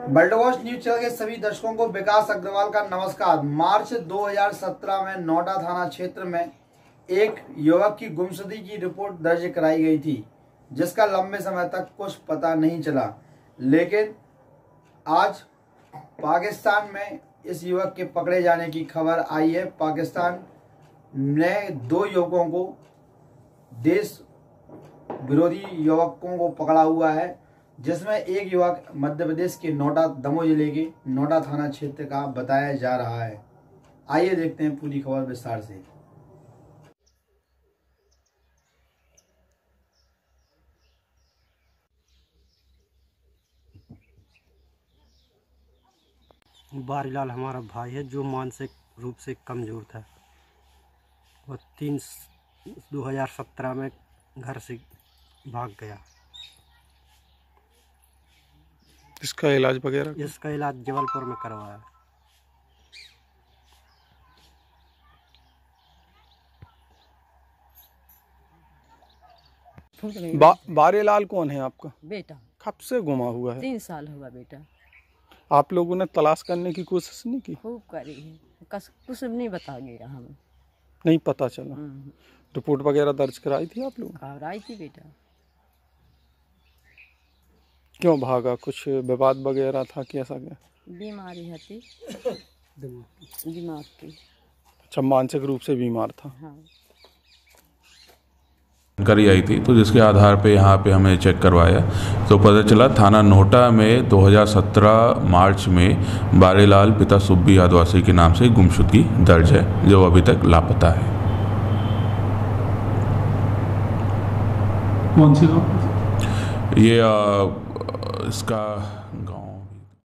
World watch news channel के सभी दर्शकों को विकास अग्रवाल का नमस्कार। मार्च 2017 में नोएडा थाना क्षेत्र में एक युवक की गुमशुदगी की रिपोर्ट दर्ज कराई गई थी, जिसका लंबे समय तक कुछ पता नहीं चला। लेकिन आज पाकिस्तान में इस युवक के पकड़े जाने की खबर आई है। पाकिस्तान ने 2 युवकों को, देश विरोधी युवकों को पकड़ा हुआ है, जिसमें एक युवक मध्य प्रदेश के नोएडा दमोह जिले के नोएडा थाना क्षेत्र का बताया जा रहा है। आइए देखते हैं पूरी खबर विस्तार से। बारीलाल हमारा भाई है जो मानसिक रूप से कमज़ोर था। वो 2017 में घर से भाग गया। इसका इलाज वगैरह? इसका इलाज जबलपुर में करवाया। बारीलाल कौन है आपका? बेटा। कब से गुमा हुआ है? 3 साल हुआ बेटा। आप लोगों ने तलाश करने की कोशिश नहीं की? खूब करी है, कुछ नहीं बता गया हमें, नहीं पता चला। रिपोर्ट वगैरह दर्ज कराई थी आप लोग? कराई थी बेटा। क्यों भागा? कुछ विवाद वगैरह था? कैसा क्या? बीमारी थी दिमाग की। अच्छा, मानसिक रूप से बीमार था। हाँ। जानकारी आई थी, तो जिसके आधार पे यहाँ पे हमने चेक करवाया तो पता चला थाना नोहटा में 2017 मार्च में बारीलाल पिता सुब्बी आदिवासी के नाम से गुमशुदगी दर्ज है, जो अभी तक लापता है। कौन सी गाँव? ये इसका गांव